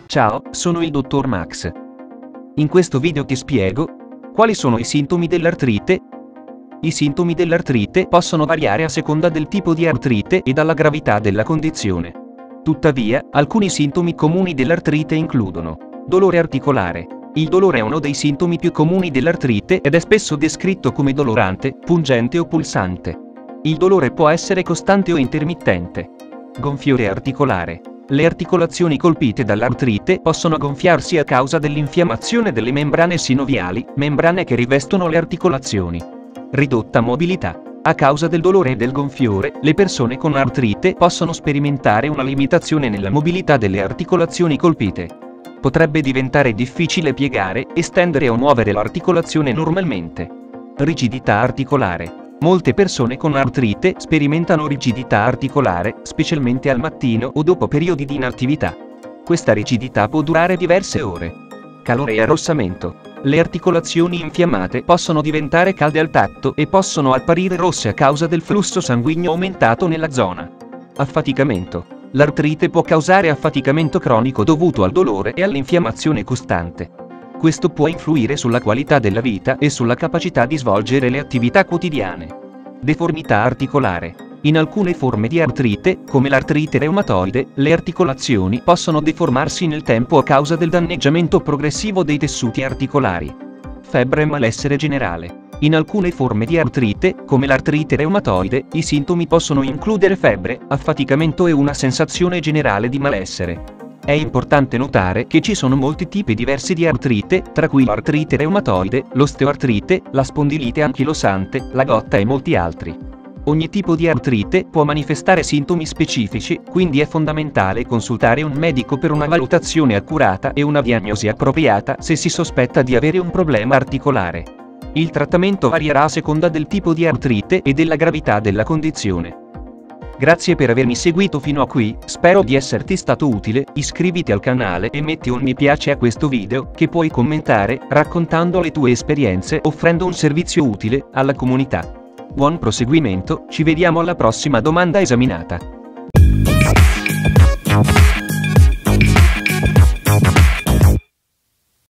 Ciao, sono il dottor Max. In questo video ti spiego quali sono i sintomi dell'artrite. I sintomi dell'artrite possono variare a seconda del tipo di artrite e dalla gravità della condizione. Tuttavia, alcuni sintomi comuni dell'artrite includono dolore articolare. Il dolore è uno dei sintomi più comuni dell'artrite ed è spesso descritto come dolorante, pungente o pulsante. Il dolore può essere costante o intermittente. Gonfiore articolare. Le articolazioni colpite dall'artrite possono gonfiarsi a causa dell'infiammazione delle membrane sinoviali, membrane che rivestono le articolazioni. Ridotta mobilità. A causa del dolore e del gonfiore, le persone con artrite possono sperimentare una limitazione nella mobilità delle articolazioni colpite. Potrebbe diventare difficile piegare, estendere o muovere l'articolazione normalmente. Rigidità articolare. Molte persone con artrite sperimentano rigidità articolare, specialmente al mattino o dopo periodi di inattività. Questa rigidità può durare diverse ore. Calore e arrossamento. Le articolazioni infiammate possono diventare calde al tatto e possono apparire rosse a causa del flusso sanguigno aumentato nella zona. Affaticamento. L'artrite può causare affaticamento cronico dovuto al dolore e all'infiammazione costante. Questo può influire sulla qualità della vita e sulla capacità di svolgere le attività quotidiane. Deformità articolare. In alcune forme di artrite, come l'artrite reumatoide, le articolazioni possono deformarsi nel tempo a causa del danneggiamento progressivo dei tessuti articolari. Febbre e malessere generale. In alcune forme di artrite, come l'artrite reumatoide, i sintomi possono includere febbre, affaticamento e una sensazione generale di malessere. È importante notare che ci sono molti tipi diversi di artrite, tra cui l'artrite reumatoide, l'osteoartrite, la spondilite anchilosante, la gotta e molti altri. Ogni tipo di artrite può manifestare sintomi specifici, quindi è fondamentale consultare un medico per una valutazione accurata e una diagnosi appropriata se si sospetta di avere un problema articolare. Il trattamento varierà a seconda del tipo di artrite e della gravità della condizione. Grazie per avermi seguito fino a qui, spero di esserti stato utile. Iscriviti al canale e metti un mi piace a questo video, che puoi commentare, raccontando le tue esperienze, offrendo un servizio utile alla comunità. Buon proseguimento, ci vediamo alla prossima domanda esaminata.